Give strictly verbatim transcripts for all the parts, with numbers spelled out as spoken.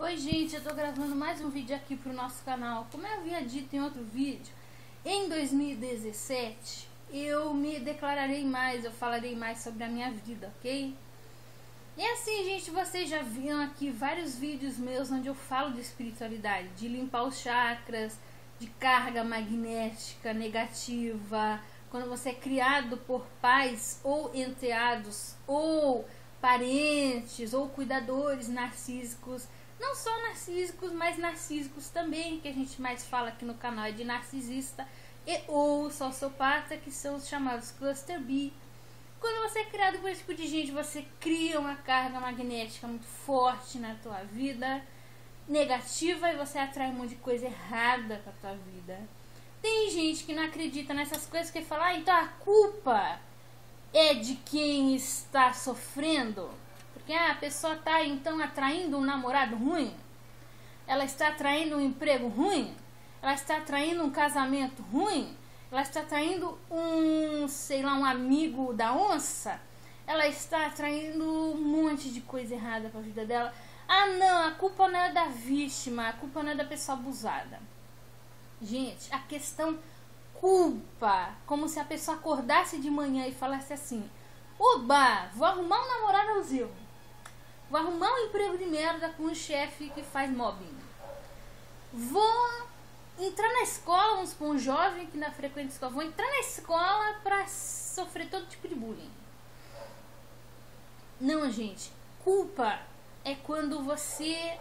Oi gente, eu tô gravando mais um vídeo aqui pro nosso canal. Como eu havia dito em outro vídeo, em dois mil e dezessete eu me declararei mais, eu falarei mais sobre a minha vida, ok? E assim, gente, vocês já viram aqui vários vídeos meus onde eu falo de espiritualidade, de limpar os chakras, de carga magnética negativa, quando você é criado por pais ou enteados ou parentes ou cuidadores narcísicos, não só narcísicos, mas narcísicos também, que a gente mais fala aqui no canal é de narcisista e ou sociopata, que são os chamados cluster B. Quando você é criado por esse tipo de gente, você cria uma carga magnética muito forte na tua vida, negativa, e você atrai um monte de coisa errada pra tua vida. Tem gente que não acredita nessas coisas, que fala, ah, então a culpa é de quem está sofrendo, porque ah, a pessoa está então atraindo um namorado ruim, ela está atraindo um emprego ruim, ela está atraindo um casamento ruim, ela está atraindo um, sei lá, um amigo da onça, ela está atraindo um monte de coisa errada para a vida dela. Ah não, a culpa não é da vítima, a culpa não é da pessoa abusada. Gente, a questão culpa, como se a pessoa acordasse de manhã e falasse assim, oba, vou arrumar um namorado abusivo, vou arrumar um emprego de merda com um chefe que faz mobbing, vou entrar na escola, vamos supor, um jovem que na frequente escola, vou entrar na escola pra sofrer todo tipo de bullying. Não, gente, culpa é quando você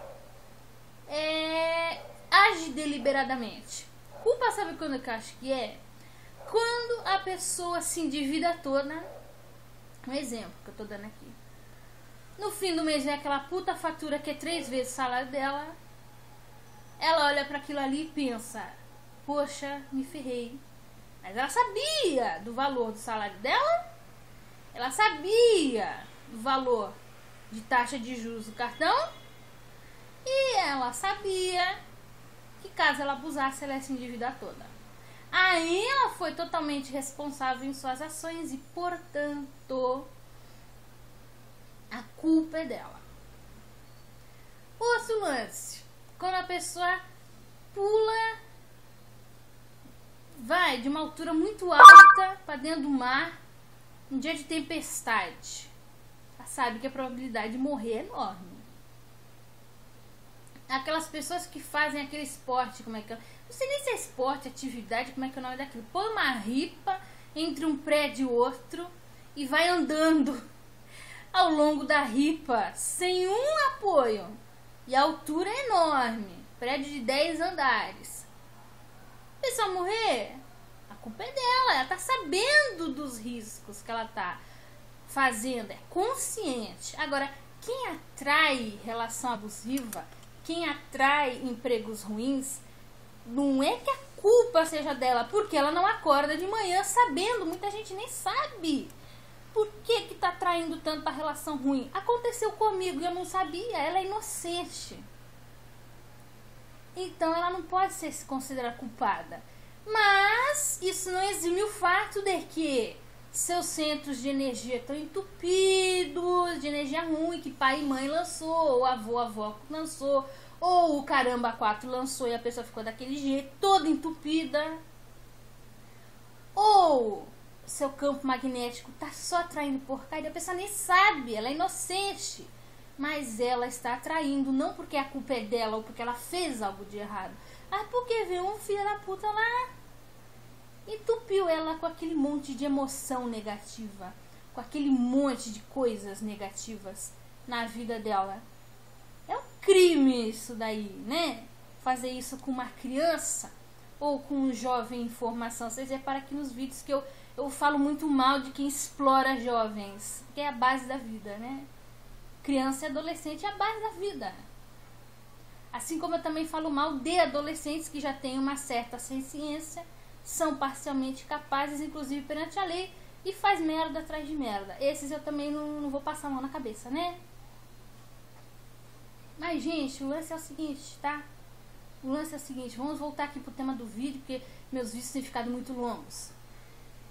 é, age deliberadamente. Culpa, sabe quando eu acho que é? Quando a pessoa se endivida toda. Um exemplo que eu tô dando aqui. No fim do mês é aquela puta fatura que é três vezes o salário dela. Ela olha para aquilo ali e pensa, poxa, me ferrei. Mas ela sabia do valor do salário dela. Ela sabia do valor de taxa de juros do cartão. E ela sabia que caso ela abusasse, ela ia se endividar toda. Aí ela foi totalmente responsável em suas ações e, portanto, a culpa é dela. Outro lance, quando a pessoa pula, vai de uma altura muito alta para dentro do mar, um dia de tempestade, ela sabe que a probabilidade de morrer é enorme. Aquelas pessoas que fazem aquele esporte, como é que é? Não sei nem se é esporte, atividade, como é que é o nome daquilo. Põe uma ripa entre um prédio e outro e vai andando ao longo da ripa sem um apoio. E a altura é enorme, prédio de dez andares. A pessoa morrer, a culpa é dela, ela tá sabendo dos riscos que ela tá fazendo, é consciente. Agora, quem atrai relação abusiva, quem atrai empregos ruins, não é que a culpa seja dela, porque ela não acorda de manhã sabendo, muita gente nem sabe por que que tá atraindo tanto a relação ruim. Aconteceu comigo e eu não sabia, ela é inocente. Então ela não pode ser se considerar culpada. Mas isso não exime o fato de que seus centros de energia estão entupidos de energia ruim que pai e mãe lançou, ou avô, avó lançou, ou o caramba quatro lançou e a pessoa ficou daquele jeito, toda entupida. Ou seu campo magnético está só atraindo porcaria, a pessoa nem sabe, ela é inocente, mas ela está atraindo, não porque a culpa é dela ou porque ela fez algo de errado, mas porque veio um filho da puta lá, entupiu ela com aquele monte de emoção negativa, com aquele monte de coisas negativas na vida dela. É um crime isso daí, né? Fazer isso com uma criança ou com um jovem em formação. Vocês reparam aqui nos vídeos que eu, eu falo muito mal de quem explora jovens, que é a base da vida, né? Criança e adolescente é a base da vida. Assim como eu também falo mal de adolescentes que já têm uma certa ciência, são parcialmente capazes, inclusive perante a lei, e faz merda atrás de merda. Esses eu também não, não vou passar a mão na cabeça, né? Mas, gente, o lance é o seguinte, tá? O lance é o seguinte, vamos voltar aqui pro tema do vídeo, porque meus vídeos têm ficado muito longos.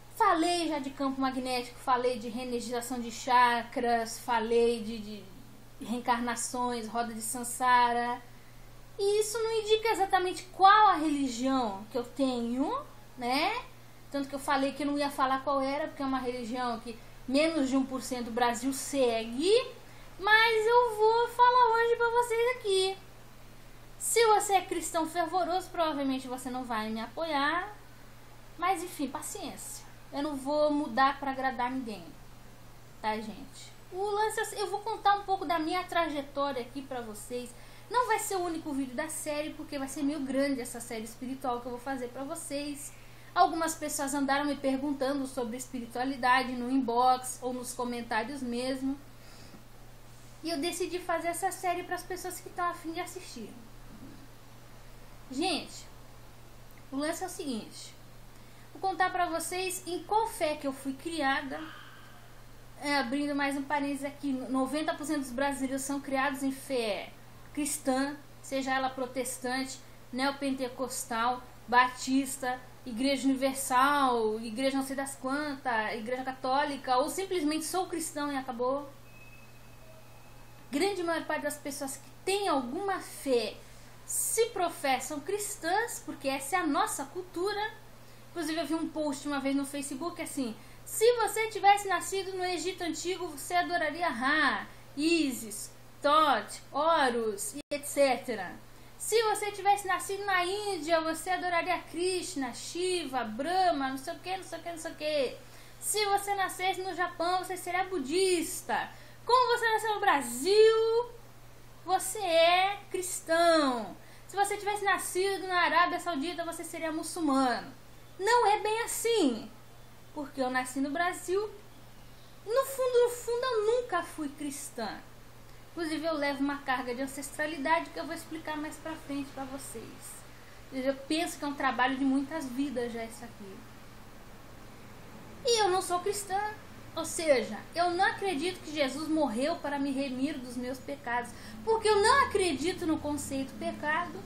Falei já de campo magnético, falei de reenergização de chakras, falei de, de reencarnações, roda de Sansara. E isso não indica exatamente qual a religião que eu tenho, né? Tanto que eu falei que eu não ia falar qual era, porque é uma religião que menos de um por cento do Brasil segue. Mas eu vou falar hoje pra vocês aqui. Se você é cristão fervoroso, provavelmente você não vai me apoiar. Mas enfim, paciência. Eu não vou mudar pra agradar ninguém. Tá, gente? O lance, eu vou contar um pouco da minha trajetória aqui pra vocês. Não vai ser o único vídeo da série, porque vai ser meio grande essa série espiritual que eu vou fazer pra vocês. Algumas pessoas andaram me perguntando sobre espiritualidade no inbox ou nos comentários mesmo. E eu decidi fazer essa série para as pessoas que estão a fim de assistir. Gente, o lance é o seguinte. Vou contar para vocês em qual fé que eu fui criada. É, abrindo mais um parênteses aqui, noventa por cento dos brasileiros são criados em fé cristã, seja ela protestante, neopentecostal, batista, igreja universal, igreja não sei das quantas, igreja católica, ou simplesmente sou cristão e acabou. Grande maior parte das pessoas que têm alguma fé se professam cristãs, porque essa é a nossa cultura. Inclusive eu vi um post uma vez no Facebook assim: se você tivesse nascido no Egito Antigo, você adoraria Ra, Ísis, Thoth, Horus e etcétera. Se você tivesse nascido na Índia, você adoraria Krishna, Shiva, Brahma, não sei o que, não sei o que, não sei o que. Se você nascesse no Japão, você seria budista. Como você nasceu no Brasil, você é cristão. Se você tivesse nascido na Arábia Saudita, você seria muçulmano. Não é bem assim. Porque eu nasci no Brasil. No fundo, no fundo, eu nunca fui cristã. Inclusive, eu levo uma carga de ancestralidade que eu vou explicar mais pra frente pra vocês. Eu penso que é um trabalho de muitas vidas já isso aqui. E eu não sou cristã. Ou seja, eu não acredito que Jesus morreu para me remir dos meus pecados, porque eu não acredito no conceito pecado.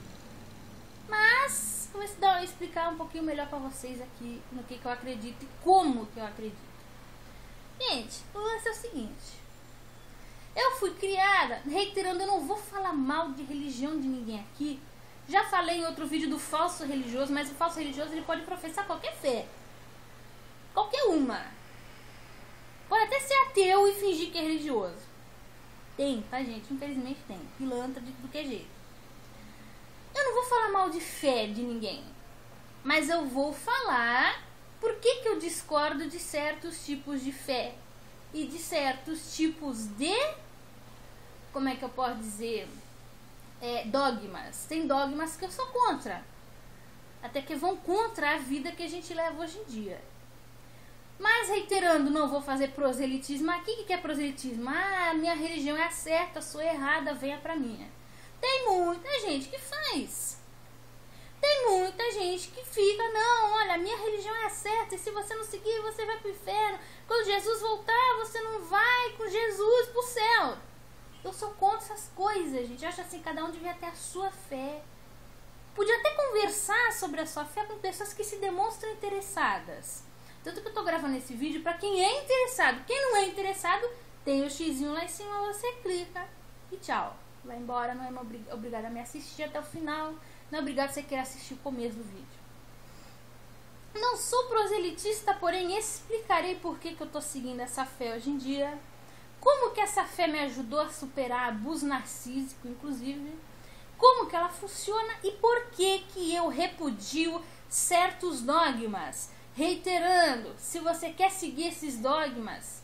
Mas vou explicar um pouquinho melhor para vocês aqui no que, que eu acredito e como que eu acredito. Gente, o lance é o seguinte. Eu fui criada, reiterando, eu não vou falar mal de religião de ninguém aqui. Já falei em outro vídeo do falso religioso, mas o falso religioso ele pode professar qualquer fé. Qualquer uma. Pode até ser ateu e fingir que é religioso. Tem, tá, gente? Infelizmente tem. Pilantra de do que jeito. Eu não vou falar mal de fé de ninguém. Mas eu vou falar por que que eu discordo de certos tipos de fé. E de certos tipos de... Como é que eu posso dizer? É, dogmas. Tem dogmas que eu sou contra. Até que vão contra a vida que a gente leva hoje em dia. Mas reiterando, não vou fazer proselitismo aqui. O que é proselitismo? Ah, minha religião é a certa, sou errada, venha pra minha. Tem muita gente que faz. Tem muita gente que fica, não, olha, a minha religião é a certa, e se você não seguir, você vai pro inferno. Quando Jesus voltar, você não vai com Jesus pro céu. Eu sou contra essas coisas, gente. Eu acho assim, cada um devia ter a sua fé. Podia até conversar sobre a sua fé com pessoas que se demonstram interessadas. Tanto que eu tô gravando esse vídeo para quem é interessado. Quem não é interessado, tem o xizinho lá em cima, você clica e tchau. Vai embora, não é obrigado a me assistir até o final. Não é obrigado você querer assistir o começo do vídeo. Não sou proselitista, porém explicarei por que, que eu tô seguindo essa fé hoje em dia. Como que essa fé me ajudou a superar abuso narcísico, inclusive. Como que ela funciona e por que que eu repudio certos dogmas. Reiterando, se você quer seguir esses dogmas,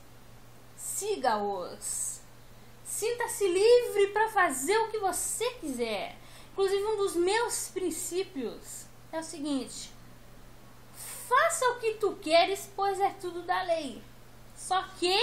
siga-os. Sinta-se livre para fazer o que você quiser. Inclusive, um dos meus princípios é o seguinte: faça o que tu queres, pois é tudo da lei. Só que,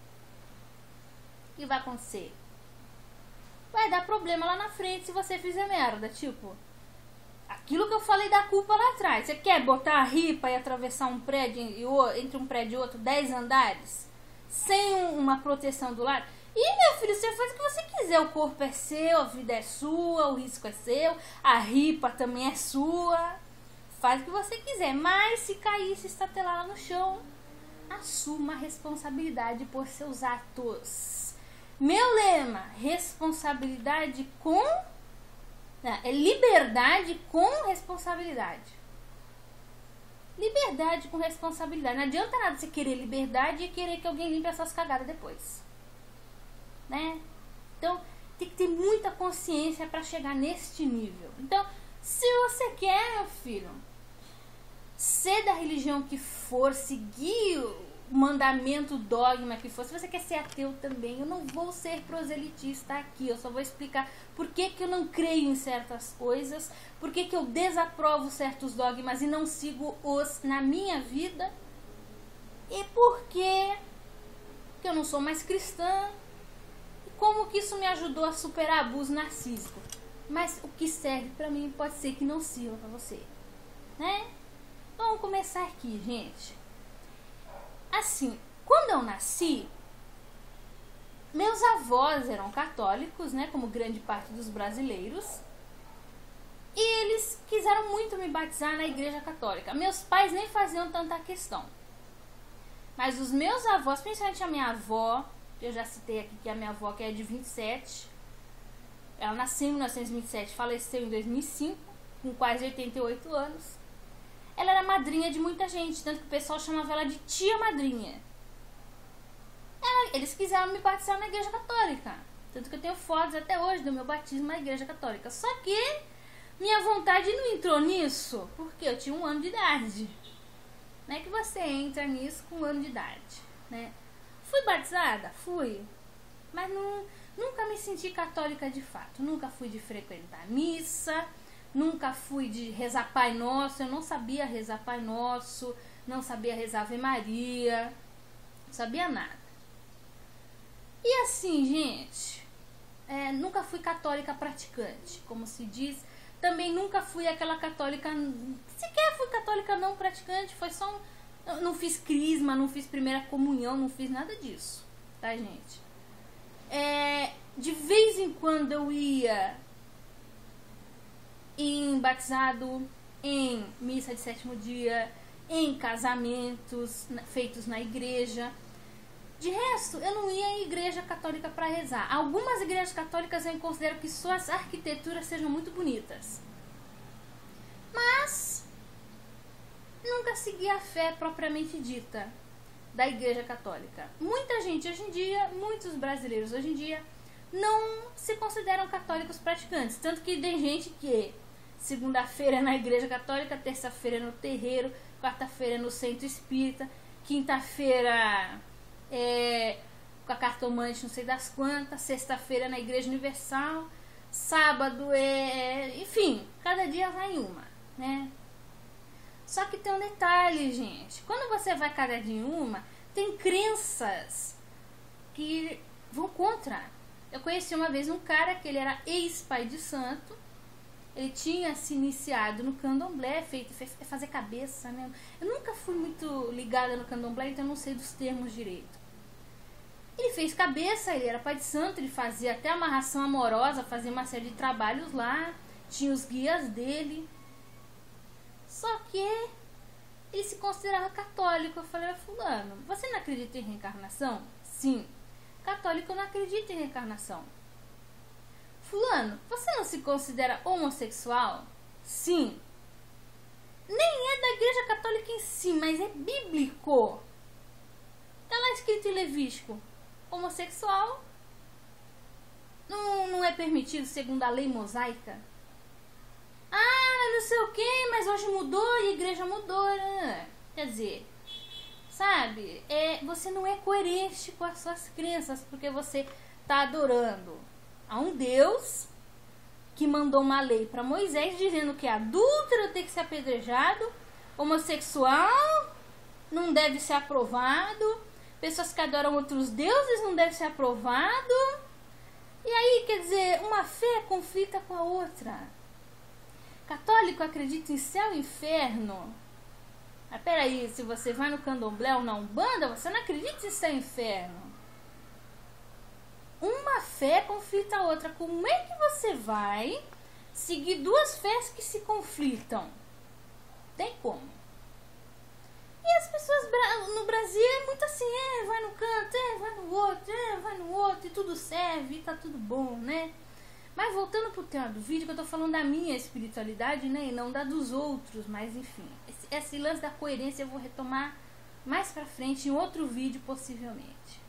o que vai acontecer? Vai dar problema lá na frente se você fizer merda. Tipo, aquilo que eu falei da culpa lá atrás. Você quer botar a ripa e atravessar um prédio e o, entre um prédio e outro, dez andares, sem um, uma proteção do lado? E, meu filho, você faz o que você quiser. O corpo é seu, a vida é sua, o risco é seu, a ripa também é sua. Faz o que você quiser. Mas se cair, se estatelar lá no chão, assuma a responsabilidade por seus atos. Meu lema, responsabilidade com... Não, é liberdade com responsabilidade. Liberdade com responsabilidade. Não adianta nada você querer liberdade e querer que alguém limpe as suas cagadas depois. Né? Então, tem que ter muita consciência para chegar neste nível. Então, se você quer, meu filho, ser da religião que for, seguir o mandamento, o dogma que for, se você quer ser ateu também, eu não vou ser proselitista aqui, eu só vou explicar por que que eu não creio em certas coisas, por que que eu desaprovo certos dogmas e não sigo-os na minha vida, e por que que eu não sou mais cristã, e como que isso me ajudou a superar abuso narcísico. Mas o que serve pra mim pode ser que não sirva pra você, né? Vamos começar aqui, gente. Assim, quando eu nasci, meus avós eram católicos, né, como grande parte dos brasileiros, e eles quiseram muito me batizar na igreja católica. Meus pais nem faziam tanta questão, mas os meus avós, principalmente a minha avó, eu já citei aqui que a minha avó, que é de vinte e sete, ela nasceu em mil novecentos e vinte e sete, faleceu em dois mil e cinco, com quase oitenta e oito anos. Ela era madrinha de muita gente, tanto que o pessoal chamava ela de tia madrinha. Ela, eles quiseram me batizar na igreja católica, tanto que eu tenho fotos até hoje do meu batismo na igreja católica. Só que minha vontade não entrou nisso, porque eu tinha um ano de idade. Não é que você entra nisso com um ano de idade, né? Fui batizada? Fui. Mas não, nunca me senti católica de fato. Nunca fui de frequentar missa, nunca fui de rezar Pai Nosso. Eu não sabia rezar Pai Nosso, não sabia rezar Ave Maria, não sabia nada. E assim, gente, é, nunca fui católica praticante, como se diz. Também nunca fui aquela católica, sequer fui católica não praticante, foi só um, eu não fiz crisma, não fiz primeira comunhão, não fiz nada disso, tá, gente? É, de vez em quando eu ia em batizado, em missa de sétimo dia, em casamentos feitos na igreja. De resto, eu não ia em igreja católica para rezar. Algumas igrejas católicas eu considero que suas arquiteturas sejam muito bonitas, mas nunca segui a fé propriamente dita da igreja católica. Muita gente hoje em dia, muitos brasileiros hoje em dia, não se consideram católicos praticantes. Tanto que tem gente que segunda-feira é na igreja católica, terça-feira é no terreiro, quarta-feira é no centro espírita, quinta-feira é com a cartomante não sei das quantas, sexta-feira é na igreja universal, sábado é... enfim, cada dia vai em uma, né? Só que tem um detalhe, gente. Quando você vai cada dia em uma, tem crenças que vão contra. Eu conheci uma vez um cara que ele era ex-pai de santo. Ele tinha se iniciado no candomblé, feito fazer cabeça mesmo. Eu nunca fui muito ligada no candomblé, então eu não sei dos termos direito. Ele fez cabeça, ele era pai de santo, ele fazia até amarração amorosa, fazia uma série de trabalhos lá, tinha os guias dele. Só que ele se considerava católico. Eu falei, fulano, você não acredita em reencarnação? Sim. Católico não acredita em reencarnação. Fulano, você não se considera homossexual? Sim. Nem é da igreja católica em si, mas é bíblico. Está lá escrito em Levítico. Homossexual não, não é permitido segundo a lei mosaica. Ah, não sei o que, mas hoje mudou e a igreja mudou, né? Quer dizer, sabe, é, você não é coerente com as suas crenças, porque você está adorando a um Deus que mandou uma lei para Moisés dizendo que adúltero tem que ser apedrejado, homossexual não deve ser aprovado, pessoas que adoram outros deuses não devem ser aprovado. E aí, quer dizer, uma fé conflita com a outra. Católico acredita em céu e inferno. Mas peraí, se você vai no candomblé ou na umbanda, você não acredita em céu e inferno. Uma fé conflita a outra. Como é que você vai seguir duas fés que se conflitam? Tem como. E as pessoas no Brasil é muito assim, é, vai no canto, é, vai no outro, é, vai no outro, e tudo serve, e tá tudo bom, né? Mas voltando pro tema do vídeo, que eu tô falando da minha espiritualidade, né, e não da dos outros, mas enfim. Esse, esse lance da coerência eu vou retomar mais pra frente em outro vídeo, possivelmente.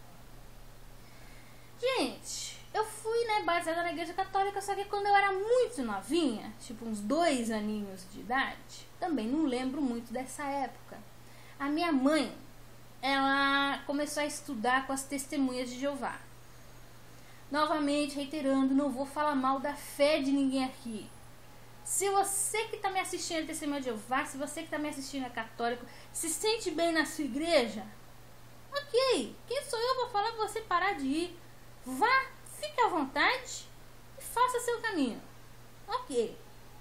Gente, eu fui, né, batizada na igreja católica, só que quando eu era muito novinha, tipo uns dois aninhos de idade, também não lembro muito dessa época. A minha mãe, ela começou a estudar com as testemunhas de Jeová. Novamente, reiterando, não vou falar mal da fé de ninguém aqui. Se você que está me assistindo a Testemunha de Jeová, se você que está me assistindo a católico, se sente bem na sua igreja, ok. Quem sou eu para falar para você parar de ir? Vá, fique à vontade e faça seu caminho. Ok.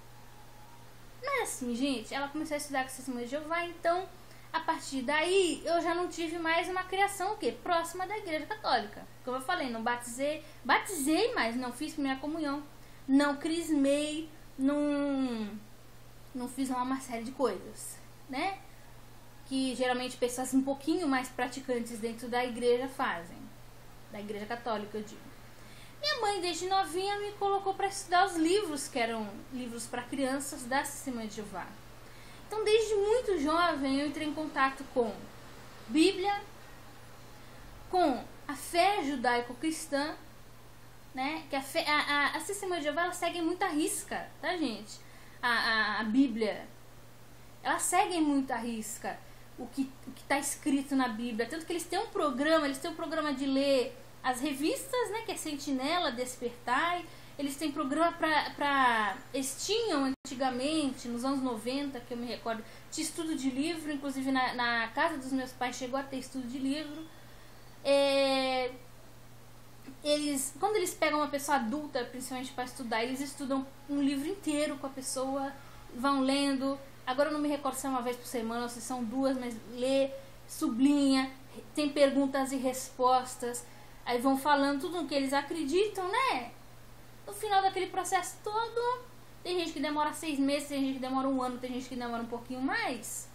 Mas assim, gente, ela começou a estudar com a Testemunha de Jeová, então, a partir daí, eu já não tive mais uma criação, o quê? Próxima da igreja católica. Como eu falei, não batizei, batizei, mas não fiz primeira comunhão, não crismei, não, não fiz uma série de coisas, né? Que geralmente pessoas um pouquinho mais praticantes dentro da igreja fazem. Da igreja católica, eu digo. Minha mãe, desde novinha, me colocou para estudar os livros, que eram livros para crianças da Testemunha de Jeová. Então, desde muito jovem, eu entrei em contato com Bíblia, com a fé judaico-cristã, né? Que a, fé, a, a, a Testemunha de Jeová, ela segue muito à risca, tá, gente? A, a, a Bíblia, ela segue muito à risca o que o que está escrito na Bíblia. Tanto que eles têm um programa, eles têm um programa de ler as revistas, né? Que é Sentinela, Despertai. Eles têm programa para... Eles tinham antigamente, nos anos noventa, que eu me recordo, tinha estudo de livro, inclusive na, na casa dos meus pais chegou a ter estudo de livro. É, eles, quando eles pegam uma pessoa adulta, principalmente para estudar, eles estudam um livro inteiro com a pessoa, vão lendo. Agora eu não me recordo se é uma vez por semana ou se são duas, mas lê, sublinha, tem perguntas e respostas, aí vão falando tudo no que eles acreditam, né? No final daquele processo todo, tem gente que demora seis meses, tem gente que demora um ano, tem gente que demora um pouquinho mais.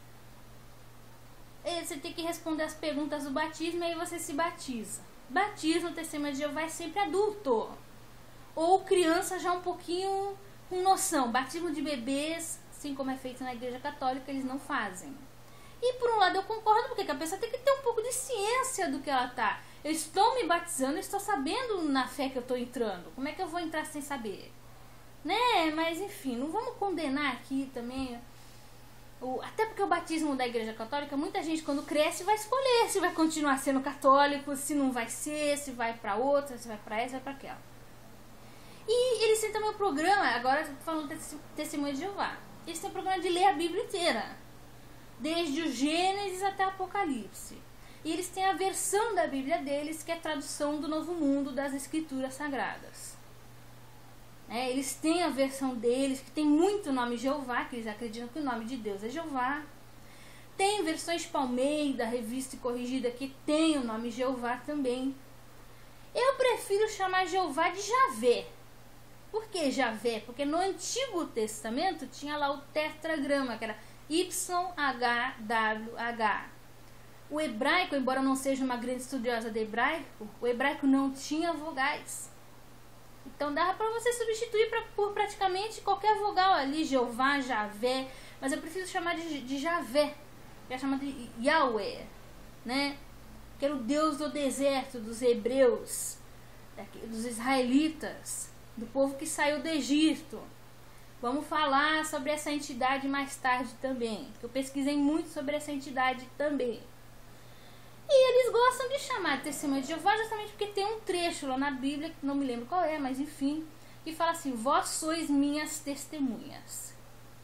E você tem que responder as perguntas do batismo e aí você se batiza. Batismo, Testemunha de Jeová é sempre adulto. Ou criança já um pouquinho com noção. Batismo de bebês, assim como é feito na igreja católica, eles não fazem. E por um lado eu concordo, porque a pessoa tem que ter um pouco de ciência do que ela tá. Eu estou me batizando, eu estou sabendo na fé que eu estou entrando. Como é que eu vou entrar sem saber? Né? Mas enfim, não vamos condenar aqui também. O, até porque o batismo da igreja católica, muita gente quando cresce vai escolher se vai continuar sendo católico, se não vai ser, se vai para outra, se vai para essa, vai para aquela. E eles têm também o programa, agora eu tô falando de Testemunha de Jeová. Eles têm o programa de ler a Bíblia inteira. Desde o Gênesis até o Apocalipse. E eles têm a versão da Bíblia deles, que é a tradução do Novo Mundo das Escrituras Sagradas. É, eles têm a versão deles, que tem muito nome Jeová, que eles acreditam que o nome de Deus é Jeová. Tem versões de Palmeira, revista e corrigida, que tem o nome Jeová também. Eu prefiro chamar Jeová de Javé. Por que Javé? Porque no Antigo Testamento tinha lá o tetragrama, que era Y H W H. O hebraico, embora eu não seja uma grande estudiosa de hebraico, o hebraico não tinha vogais. Então dava para você substituir pra, por praticamente qualquer vogal ali, Jeová, Javé, mas eu preciso chamar de, de Javé, que é chamado de Yahweh, né? Que era o Deus do deserto, dos hebreus, dos israelitas, do povo que saiu do Egito. Vamos falar sobre essa entidade mais tarde também, que eu pesquisei muito sobre essa entidade também. E eles gostam de chamar de Testemunha de Jeová justamente porque tem um trecho lá na Bíblia, que não me lembro qual é, mas enfim, que fala assim: vós sois minhas testemunhas,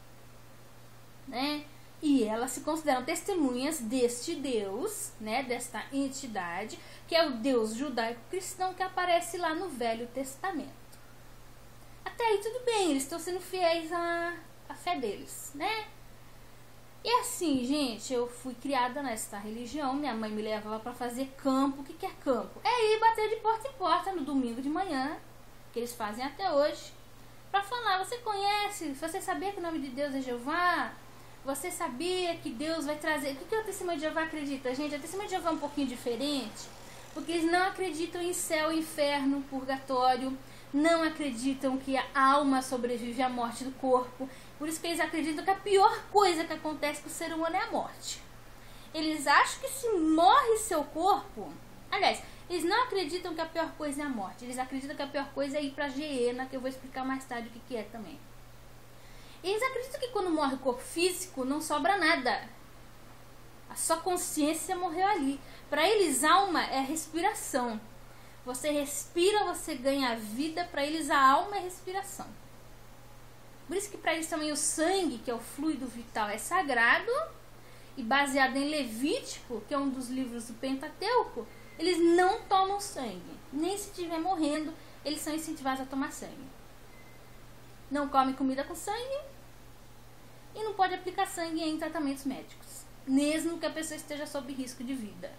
né? E elas se consideram testemunhas deste Deus, né? Desta entidade, que é o Deus judaico-cristão que aparece lá no Velho Testamento. Até aí tudo bem, eles estão sendo fiéis à, à fé deles, né? E assim, gente, eu fui criada nessa religião, minha mãe me levava para fazer campo. O que que é campo? É ir bater de porta em porta no domingo de manhã, que eles fazem até hoje, para falar: você conhece, você sabia que o nome de Deus é Jeová? Você sabia que Deus vai trazer... O que, que o Testemunho de Jeová acredita, gente? O Testemunho de Jeová é um pouquinho diferente, porque eles não acreditam em céu, inferno, purgatório, não acreditam que a alma sobrevive à morte do corpo. Por isso que eles acreditam que a pior coisa que acontece com o ser humano é a morte. Eles acham que se morre seu corpo... Aliás, eles não acreditam que a pior coisa é a morte. Eles acreditam que a pior coisa é ir pra Geena, que eu vou explicar mais tarde o que, que é também. Eles acreditam que quando morre o corpo físico, não sobra nada. A sua consciência morreu ali. Para eles, alma é respiração. Você respira, você ganha vida. Para eles, a alma é respiração. Por isso que para eles também o sangue, que é o fluido vital, é sagrado. E baseado em Levítico, que é um dos livros do Pentateuco, eles não tomam sangue. Nem se estiver morrendo, eles são incentivados a tomar sangue. Não come comida com sangue e não pode aplicar sangue em tratamentos médicos, mesmo que a pessoa esteja sob risco de vida.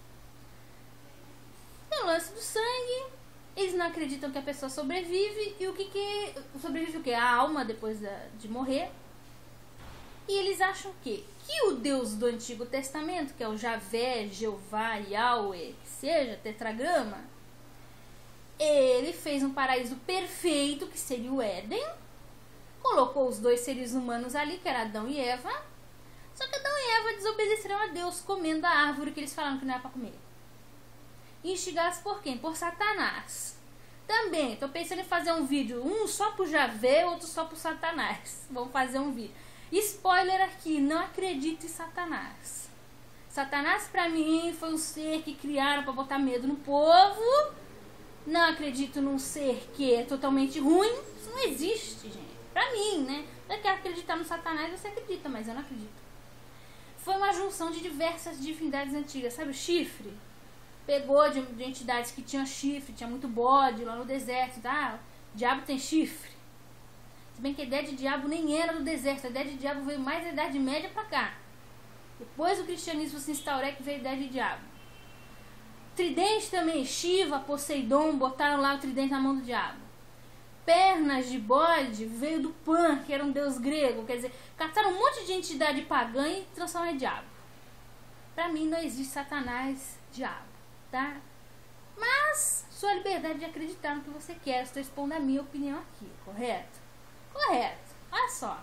Tem o lance do sangue, eles não acreditam que a pessoa sobrevive. E o que que sobrevive o que? A alma depois de morrer. E eles acham que, que o Deus do Antigo Testamento, que é o Javé, Jeová, Yahweh, que seja, tetragrama, ele fez um paraíso perfeito, que seria o Éden, colocou os dois seres humanos ali, que era Adão e Eva, só que Adão e Eva desobedeceram a Deus comendo a árvore que eles falaram que não era para comer. Instigados por quem? Por Satanás. Também, estou pensando em fazer um vídeo, um só pro Javé, outro só pro Satanás. Vamos fazer um vídeo. Spoiler aqui, não acredito em Satanás. Satanás pra mim foi um ser que criaram para botar medo no povo. Não acredito num ser que é totalmente ruim. Isso não existe, gente. Pra mim, né? Você quer acreditar no Satanás, você acredita, mas eu não acredito. Foi uma junção de diversas divindades antigas. Sabe o chifre? Pegou de, de entidades que tinham chifre, tinha muito bode lá no deserto. Tá? O diabo tem chifre. Se bem que a ideia de diabo nem era do deserto. A ideia de diabo veio mais da Idade Média pra cá. Depois o cristianismo se instaurou, que veio a ideia de diabo. Tridente também, Shiva, Poseidon, botaram lá o tridente na mão do diabo. Pernas de bode veio do Pan, que era um deus grego. Quer dizer, cataram um monte de entidade pagã e transformaram em diabo. Pra mim não existe Satanás, diabo, tá? Mas sua liberdade de acreditar no que você quer. Estou expondo a minha opinião aqui, correto? Correto, olha só.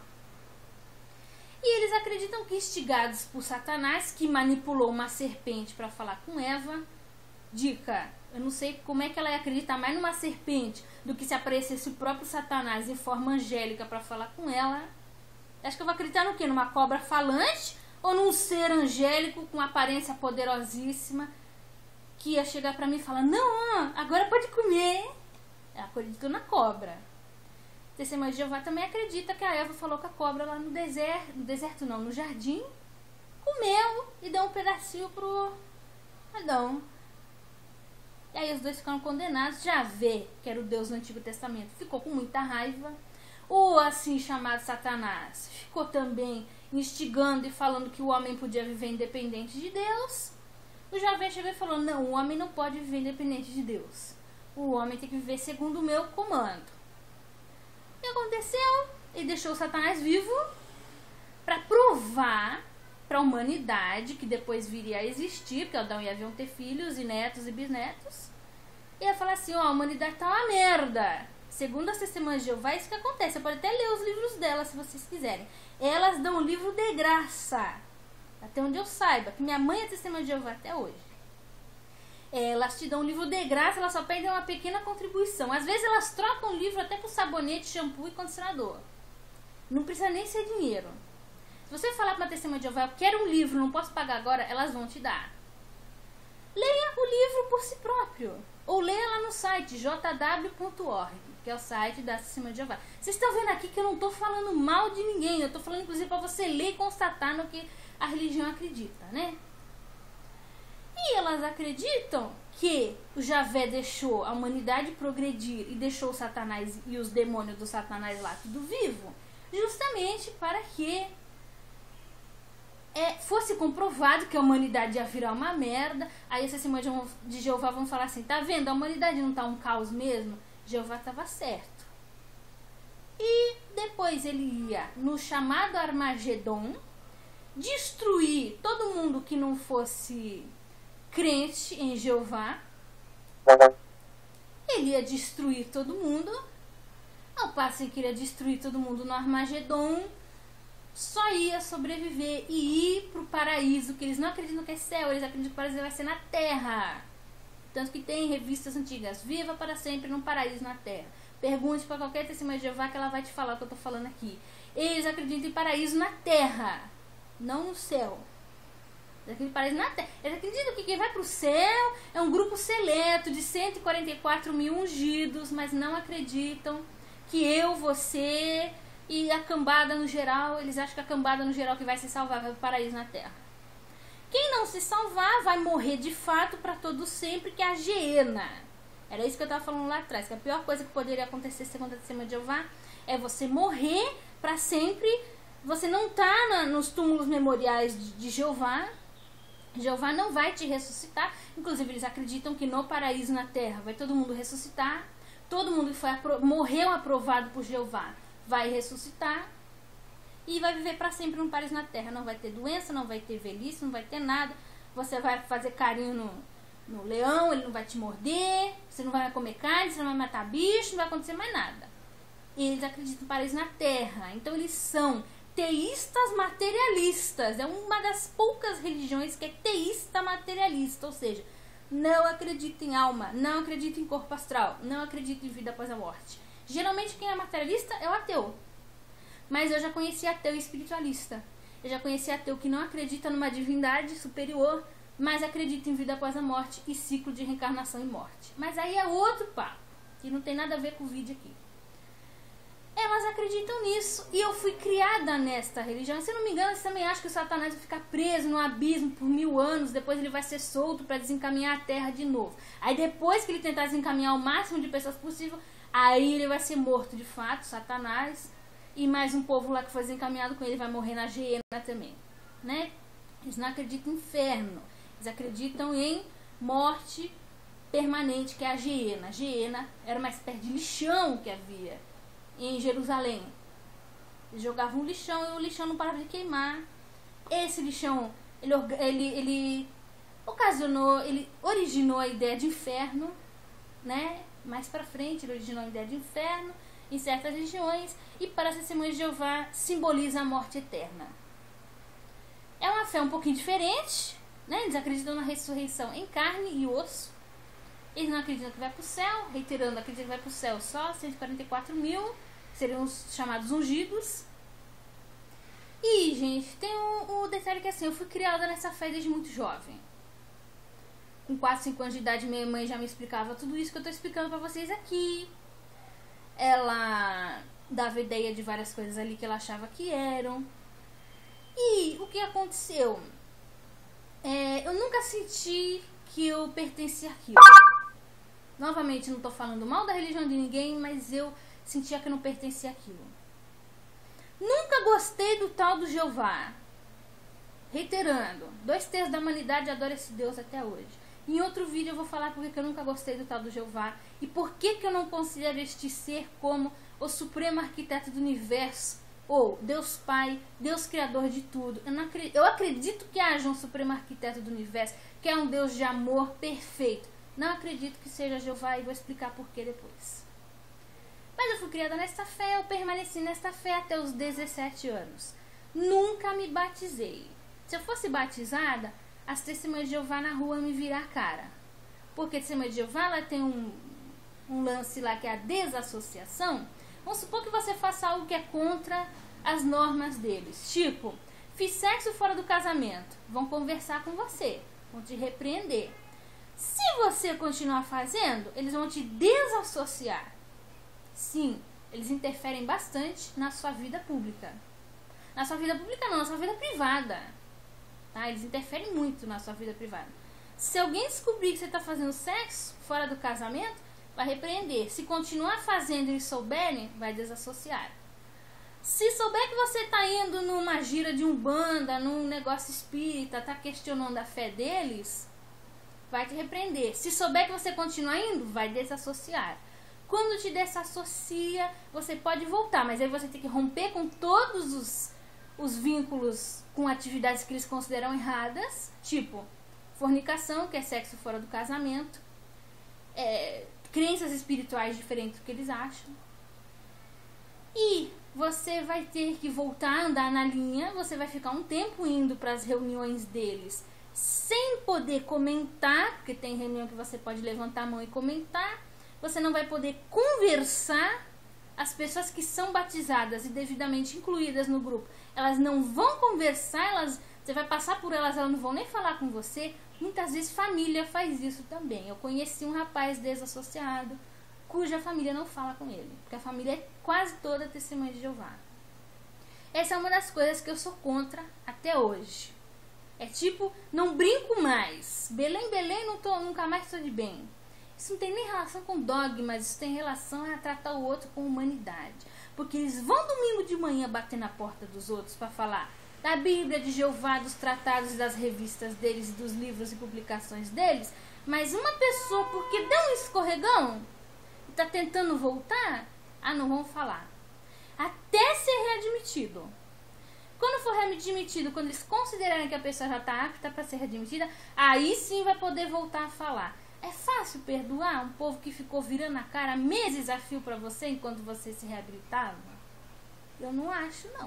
E eles acreditam que, instigados por Satanás, que manipulou uma serpente para falar com Eva, dica, eu não sei como é que ela ia acreditar mais numa serpente do que se aparecesse o próprio Satanás em forma angélica para falar com ela. Acho que eu vou acreditar no quê? Numa cobra falante ou num ser angélico com aparência poderosíssima que ia chegar para mim e falar, não, agora pode comer. Eu acredito na cobra. Testemunho de Jeová também acredita que a Eva falou com a cobra lá no deserto, no deserto não, no jardim, comeu e deu um pedacinho pro Adão. E aí os dois ficaram condenados. Javé, que era o Deus do Antigo Testamento, ficou com muita raiva. O assim chamado Satanás ficou também instigando e falando que o homem podia viver independente de Deus. O Javé chegou e falou, não, o homem não pode viver independente de Deus. O homem tem que viver segundo o meu comando. O que aconteceu? Ele deixou o Satanás vivo para provar para a humanidade, que depois viria a existir, porque Adão e Eva iam ter filhos e netos e bisnetos, e ia falar assim, ó, a humanidade tá uma merda. Segundo as testemunhas de Jeová, é isso que acontece. Você pode até ler os livros delas, se vocês quiserem. Elas dão um livro de graça, até onde eu saiba, que minha mãe é testemunha de Jeová até hoje. Elas te dão um livro de graça, elas só pedem uma pequena contribuição. Às vezes elas trocam o livro até por sabonete, shampoo e condicionador. Não precisa nem ser dinheiro. Se você falar para uma testemunha de Jeová, eu quero um livro, não posso pagar agora, elas vão te dar. Leia o livro por si próprio. Ou leia lá no site j w ponto org, que é o site da Testemunha de Jeová. Vocês estão vendo aqui que eu não estou falando mal de ninguém. Eu estou falando inclusive para você ler e constatar no que a religião acredita, né? E elas acreditam que o Javé deixou a humanidade progredir e deixou o Satanás e os demônios do Satanás lá tudo vivo, justamente para que é, fosse comprovado que a humanidade ia virar uma merda. Aí essas irmãs de Jeová vão falar assim, tá vendo? A humanidade não tá um caos mesmo? Jeová estava certo. E depois ele ia no chamado Armagedon, destruir todo mundo que não fosse crente em Jeová. Ele ia destruir todo mundo, ao passo que iria destruir todo mundo no Armagedon, só ia sobreviver e ir pro paraíso, que eles não acreditam que é céu, eles acreditam que o paraíso vai ser na terra. Tanto que tem revistas antigas, viva para sempre num paraíso na terra. Pergunte para qualquer testemunha de Jeová que ela vai te falar o que eu tô falando aqui. Eles acreditam em paraíso na terra, não no céu. Daquele paraíso na terra. Eles acreditam que quem vai pro céu é um grupo seleto de cento e quarenta e quatro mil ungidos, mas não acreditam que eu, você e a cambada no geral, eles acham que a cambada no geral que vai se salvar vai pro paraíso na terra. Quem não se salvar vai morrer de fato para todo sempre, que é a geena. Era isso que eu estava falando lá atrás, que a pior coisa que poderia acontecer segundo a testemunha de Jeová é você morrer para sempre. Você não tá na, nos túmulos memoriais de, de Jeová. Jeová não vai te ressuscitar. Inclusive eles acreditam que no paraíso na terra vai todo mundo ressuscitar. Todo mundo que foi apro- morreu aprovado por Jeová vai ressuscitar e vai viver para sempre num paraíso na terra. Não vai ter doença, não vai ter velhice, não vai ter nada. Você vai fazer carinho no, no leão, ele não vai te morder, você não vai comer carne, você não vai matar bicho, não vai acontecer mais nada. E eles acreditam no paraíso na terra. Então eles são teístas materialistas. É uma das poucas religiões que é teísta materialista, ou seja, não acredita em alma, não acredita em corpo astral, não acredita em vida após a morte. Geralmente quem é materialista é o ateu. Mas eu já conheci ateu espiritualista. Eu já conheci ateu que não acredita numa divindade superior, mas acredita em vida após a morte e ciclo de reencarnação e morte. Mas aí é outro papo, que não tem nada a ver com o vídeo aqui. Elas acreditam nisso e eu fui criada nesta religião. Se eu não me engano, você também acha que o Satanás vai ficar preso no abismo por mil anos, depois ele vai ser solto para desencaminhar a terra de novo. Aí depois que ele tentar desencaminhar o máximo de pessoas possível, aí ele vai ser morto de fato, Satanás, e mais um povo lá que foi desencaminhado com ele vai morrer na geena também, né? Eles não acreditam em inferno, eles acreditam em morte permanente, que é a geena. A geena era uma espécie de lixão que havia em Jerusalém. Eles jogavam um lixão e o lixão não parava de queimar. Esse lixão, ele, ele, ele ocasionou, ele originou a ideia de inferno, né? Mais pra frente ele originou a ideia de inferno em certas regiões, e para as testemunhas de Jeová simboliza a morte eterna. É uma fé um pouquinho diferente, né? Eles acreditam na ressurreição em carne e osso. Eles não acreditam que vai para o céu, reiterando, acreditam que vai para o céu só cento e quarenta e quatro mil, que seriam os chamados ungidos. E, gente, tem um, um detalhe que assim, eu fui criada nessa fé desde muito jovem. Com quatro, cinco anos de idade, minha mãe já me explicava tudo isso que eu estou explicando para vocês aqui. Ela dava ideia de várias coisas ali que ela achava que eram. E o que aconteceu? É, eu nunca senti que eu pertencia àquilo. Novamente, não estou falando mal da religião de ninguém, mas eu sentia que eu não pertencia àquilo. Nunca gostei do tal do Jeová. Reiterando, dois terços da humanidade adora esse Deus até hoje. Em outro vídeo eu vou falar porque que eu nunca gostei do tal do Jeová e por que que eu não considero este ser como o supremo arquiteto do universo, ou Deus Pai, Deus Criador de tudo. Eu, não acredito, eu acredito que haja um supremo arquiteto do universo, que é um Deus de amor perfeito. Não acredito que seja Jeová e vou explicar por que depois. Mas eu fui criada nesta fé, eu permaneci nesta fé até os dezessete anos. Nunca me batizei. Se eu fosse batizada, as testemunhas de Jeová na rua me virar a cara. Porque a testemunha de Jeová ela tem um, um lance lá que é a desassociação. Vamos supor que você faça algo que é contra as normas deles. Tipo, fiz sexo fora do casamento. Vão conversar com você, vão te repreender. Se você continuar fazendo, eles vão te desassociar. Sim, eles interferem bastante na sua vida pública. Na sua vida pública não, na sua vida privada. Tá? Eles interferem muito na sua vida privada. Se alguém descobrir que você está fazendo sexo fora do casamento, vai repreender. Se continuar fazendo e souberem, vai desassociar. Se souber que você está indo numa gira de umbanda, num negócio espírita, está questionando a fé deles, vai te repreender. Se souber que você continua indo, vai desassociar. Quando te desassocia, você pode voltar, mas aí você tem que romper com todos os os vínculos com atividades que eles consideram erradas, tipo fornicação, que é sexo fora do casamento, é, crenças espirituais diferentes do que eles acham. E você vai ter que voltar a andar na linha, você vai ficar um tempo indo para as reuniões deles sem poder comentar, porque tem reunião que você pode levantar a mão e comentar, você não vai poder conversar. As pessoas que são batizadas e devidamente incluídas no grupo, elas não vão conversar, elas, você vai passar por elas, elas não vão nem falar com você. Muitas vezes família faz isso também. Eu conheci um rapaz desassociado, cuja família não fala com ele, porque a família é quase toda testemunha de Jeová. Essa é uma das coisas que eu sou contra até hoje. É tipo, não brinco mais. Belém, Belém, não tô, nunca mais estou de bem. Isso não tem nem relação com dogmas, isso tem relação a tratar o outro com humanidade. Porque eles vão domingo de manhã bater na porta dos outros para falar da Bíblia, de Jeová, dos tratados, das revistas deles, dos livros e publicações deles. Mas uma pessoa, porque deu um escorregão e está tentando voltar, ah, não vão falar. Até ser readmitido. Quando for readmitido, quando eles considerarem que a pessoa já está apta para ser readmitida, aí sim vai poder voltar a falar. É fácil perdoar um povo que ficou virando a cara meses a fio para você enquanto você se reabilitava? Eu não acho, não.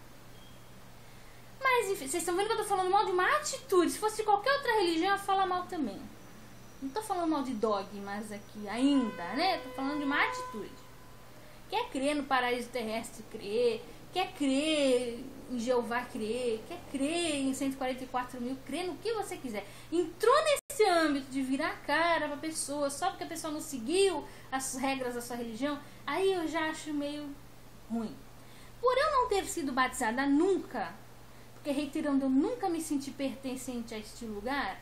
Mas, enfim, vocês estão vendo que eu tô falando mal de uma atitude. Se fosse de qualquer outra religião, eu ia falar mal também. Não tô falando mal de dogmas aqui ainda, né? Tô falando de uma atitude. Quer crer no paraíso terrestre, crer. Quer crer em Jeová, crer. Quer crer em cento e quarenta e quatro mil, crer no que você quiser. Entrou nesse âmbito de virar a cara pra pessoa só porque a pessoa não seguiu as regras da sua religião, aí eu já acho meio ruim. Por eu não ter sido batizada nunca, porque reiterando, eu nunca me senti pertencente a este lugar,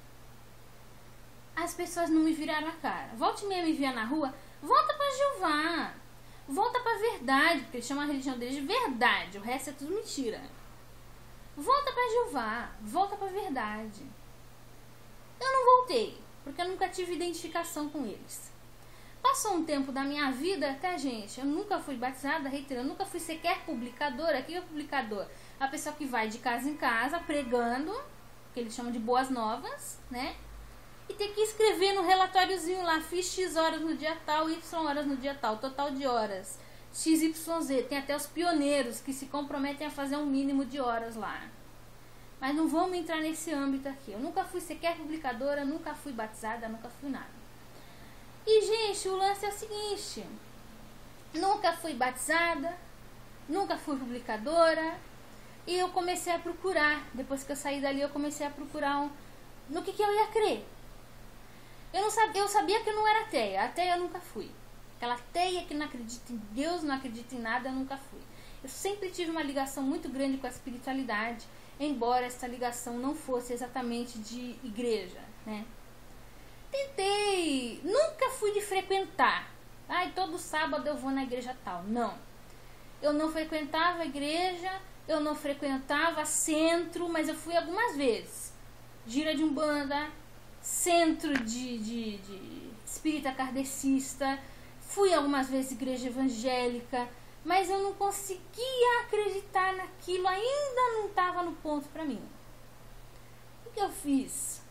as pessoas não me viraram a cara. Volte e meia me via na rua, volta pra Jeová, volta pra verdade, porque eles chamam a religião deles de verdade, o resto é tudo mentira. Volta pra Jeová, volta pra verdade. Eu não voltei, porque eu nunca tive identificação com eles. Passou um tempo da minha vida, tá, gente? Eu nunca fui batizada, reiterando, eu nunca fui sequer publicadora. O que é publicador? A pessoa que vai de casa em casa pregando, que eles chamam de boas novas, né? E tem que escrever no relatóriozinho lá, fiz X horas no dia tal, Y horas no dia tal, total de horas, X Y Z. Tem até os pioneiros que se comprometem a fazer um mínimo de horas lá. Mas não vamos entrar nesse âmbito aqui. Eu nunca fui sequer publicadora, nunca fui batizada, nunca fui nada. E, gente, o lance é o seguinte. Nunca fui batizada, nunca fui publicadora. E eu comecei a procurar. Depois que eu saí dali, eu comecei a procurar um, no que, que eu ia crer. Eu, não sabia, eu sabia que eu não era ateia. Ateia eu nunca fui. Aquela ateia que não acredita em Deus, não acredita em nada, eu nunca fui. Eu sempre tive uma ligação muito grande com a espiritualidade, embora essa ligação não fosse exatamente de igreja, né? Tentei, nunca fui de frequentar. Ai, todo sábado eu vou na igreja tal. Não. Eu não frequentava a igreja, eu não frequentava centro, mas eu fui algumas vezes. Gira de Umbanda, centro de, de, de espírita kardecista, fui algumas vezes igreja evangélica, mas eu não conseguia acreditar naquilo, ainda não estava no ponto para mim. O que eu fiz?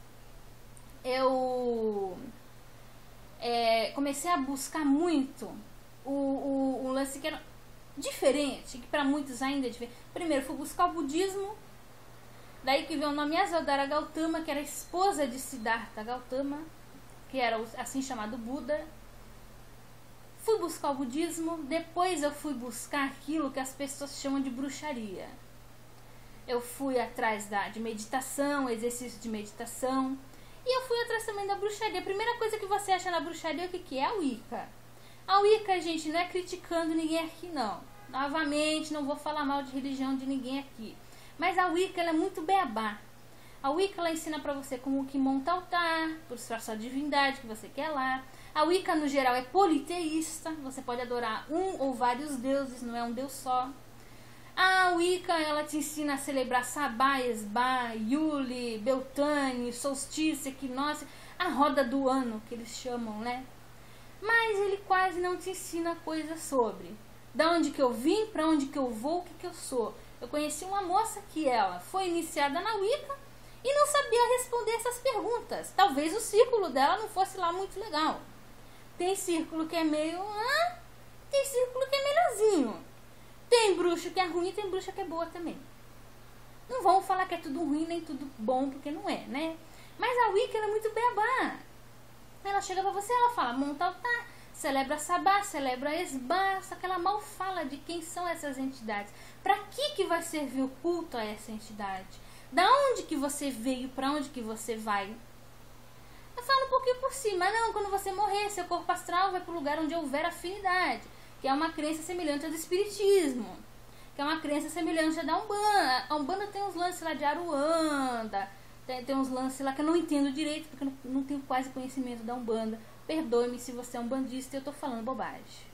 Eu é, comecei a buscar muito o, o, o lance que era diferente, que para muitos ainda é diferente. Primeiro fui buscar o budismo, daí que veio o nome Yasodhara Gautama, que era a esposa de Siddhartha Gautama, que era assim chamado Buda. Fui buscar o budismo, depois eu fui buscar aquilo que as pessoas chamam de bruxaria. Eu fui atrás da, de meditação, exercício de meditação. E eu fui atrás também da bruxaria. A primeira coisa que você acha na bruxaria, o que, que é? A Wicca. A Wicca, gente, não é criticando ninguém aqui, não. Novamente, não vou falar mal de religião de ninguém aqui. Mas a Wicca, ela é muito beabá. A Wicca, ela ensina pra você como que monta altar, por sua divindade que você quer lá. A Wicca, no geral, é politeísta. Você pode adorar um ou vários deuses, não é um deus só. A Wicca, ela te ensina a celebrar Sabá, Esbá, Yule, Beltane, solstício, equinócio, a roda do ano, que eles chamam, né? Mas ele quase não te ensina coisas sobre da onde que eu vim, para onde que eu vou, o que que eu sou. Eu conheci uma moça que ela foi iniciada na Wicca e não sabia responder essas perguntas. Talvez o círculo dela não fosse lá muito legal. Tem círculo que é meio... Ah, tem círculo que é melhorzinho. Tem bruxa que é ruim e tem bruxa que é boa também. Não vamos falar que é tudo ruim nem tudo bom, porque não é, né? Mas a Wicca é muito beabá. Ela chega pra você, ela fala, monta altar, celebra sabá, celebra esbá, só que ela mal fala de quem são essas entidades. Pra que que vai servir o culto a essa entidade? Da onde que você veio, pra onde que você vai? Eu falo um pouquinho por cima, não, quando você morrer, seu corpo astral vai pro lugar onde houver afinidade, que é uma crença semelhante ao do espiritismo, que é uma crença semelhante à da Umbanda. A Umbanda tem uns lances lá de Aruanda, tem, tem uns lances lá que eu não entendo direito, porque eu não, não tenho quase conhecimento da Umbanda. Perdoe-me se você é um bandista e eu tô falando bobagem.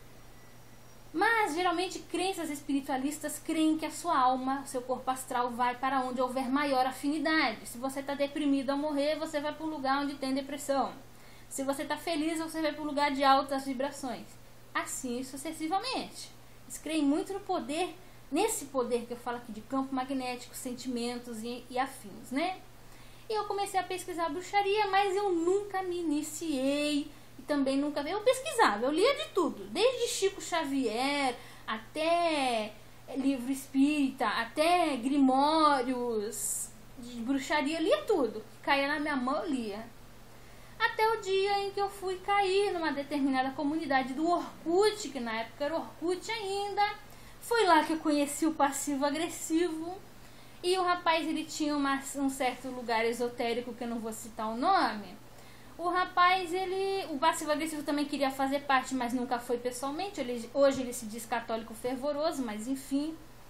Mas, geralmente, crenças espiritualistas creem que a sua alma, seu corpo astral, vai para onde houver maior afinidade. Se você está deprimido ao morrer, você vai para um lugar onde tem depressão. Se você está feliz, você vai para um lugar de altas vibrações. Assim sucessivamente. Eles creem muito no poder, nesse poder que eu falo aqui de campo magnético, sentimentos e, e afins, né? E eu comecei a pesquisar bruxaria, mas eu nunca me iniciei. E também nunca... Eu pesquisava, eu lia de tudo. Desde Chico Xavier, até livro espírita, até grimórios de bruxaria, eu lia tudo. Caía na minha mão, eu lia. Até o dia em que eu fui cair numa determinada comunidade do Orkut, que na época era Orkut ainda. Foi lá que eu conheci o passivo-agressivo. E o rapaz, ele tinha uma, um certo lugar esotérico, que eu não vou citar o nome. O rapaz, ele... O passivo-agressivo também queria fazer parte, mas nunca foi pessoalmente. Ele, hoje ele se diz católico fervoroso, mas enfim.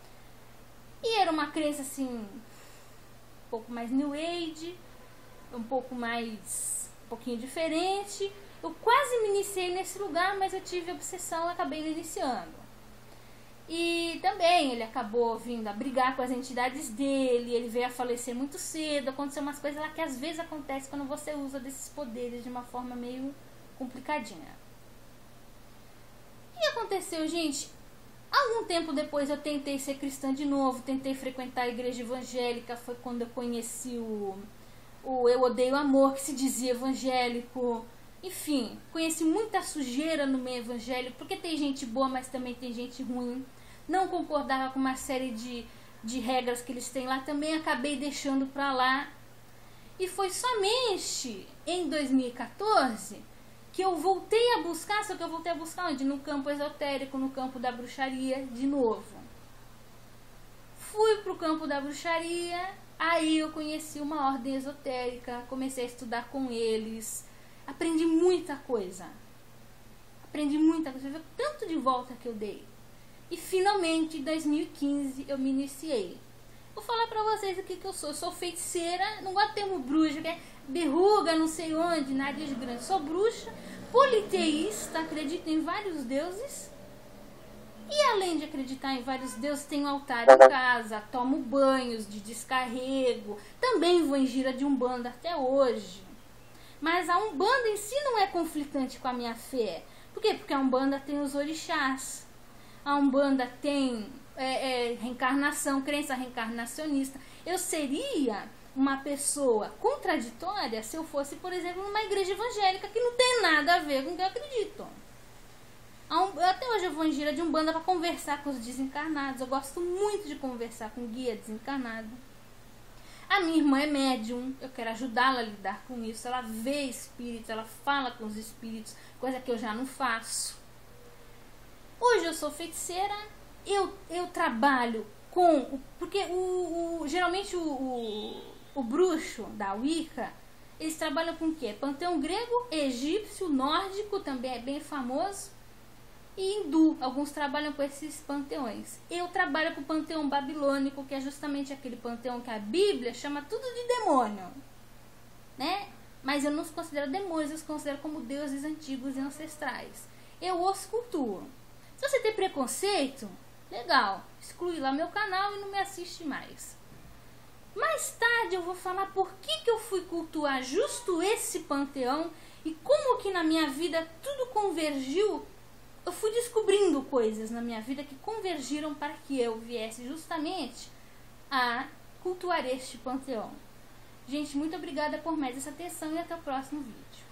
E era uma crença, assim, um pouco mais New Age, um pouco mais... um pouquinho diferente. Eu quase me iniciei nesse lugar, mas eu tive obsessão e acabei me iniciando. E também ele acabou vindo a brigar com as entidades dele, ele veio a falecer muito cedo, aconteceu umas coisas lá que às vezes acontecem quando você usa desses poderes de uma forma meio complicadinha. E aconteceu, gente, algum tempo depois eu tentei ser cristã de novo, tentei frequentar a igreja evangélica, foi quando eu conheci o, o Eu Odeio Amor, que se dizia evangélico. Enfim, conheci muita sujeira no meio evangélico, porque tem gente boa, mas também tem gente ruim. Não concordava com uma série de, de regras que eles têm lá, também acabei deixando pra lá. E foi somente em dois mil e quatorze que eu voltei a buscar, só que eu voltei a buscar onde? No campo esotérico, no campo da bruxaria, de novo. Fui pro campo da bruxaria, aí eu conheci uma ordem esotérica, comecei a estudar com eles. Aprendi muita coisa. Aprendi muita coisa. Você vê o tanto de volta que eu dei. E finalmente, em dois mil e quinze, eu me iniciei. Vou falar pra vocês o que, que eu sou. Eu sou feiticeira, não gosto do termo bruxa, que é berruga, não sei onde, nariz grande. Sou bruxa, politeísta, acredito em vários deuses. E além de acreditar em vários deuses, tenho altar em casa, tomo banhos de descarrego. Também vou em gira de Umbanda até hoje. Mas a Umbanda em si não é conflitante com a minha fé. Por quê? Porque a Umbanda tem os orixás. A Umbanda tem é, é, reencarnação, crença reencarnacionista. Eu seria uma pessoa contraditória se eu fosse, por exemplo, numa igreja evangélica que não tem nada a ver com o que eu acredito. Até hoje eu vou em gira de Umbanda para conversar com os desencarnados. Eu gosto muito de conversar com guia desencarnado. A minha irmã é médium, eu quero ajudá-la a lidar com isso. Ela vê espíritos, ela fala com os espíritos, coisa que eu já não faço. Hoje eu sou feiticeira, eu, eu trabalho com... Porque o, o, geralmente o, o, o bruxo da Wicca, eles trabalham com o quê? Panteão grego, egípcio, nórdico, também é bem famoso. E hindu, alguns trabalham com esses panteões. Eu trabalho com o panteão babilônico, que é justamente aquele panteão que a Bíblia chama tudo de demônio, né? Mas eu não os considero demônios, eu os considero como deuses antigos e ancestrais. Eu os cultuo. Se você tem preconceito, legal, exclui lá meu canal e não me assiste mais. Mais tarde eu vou falar por que, que eu fui cultuar justo esse panteão e como que na minha vida tudo convergiu. Eu fui descobrindo coisas na minha vida que convergiram para que eu viesse justamente a cultuar este panteão. Gente, muito obrigada por mais essa atenção e até o próximo vídeo.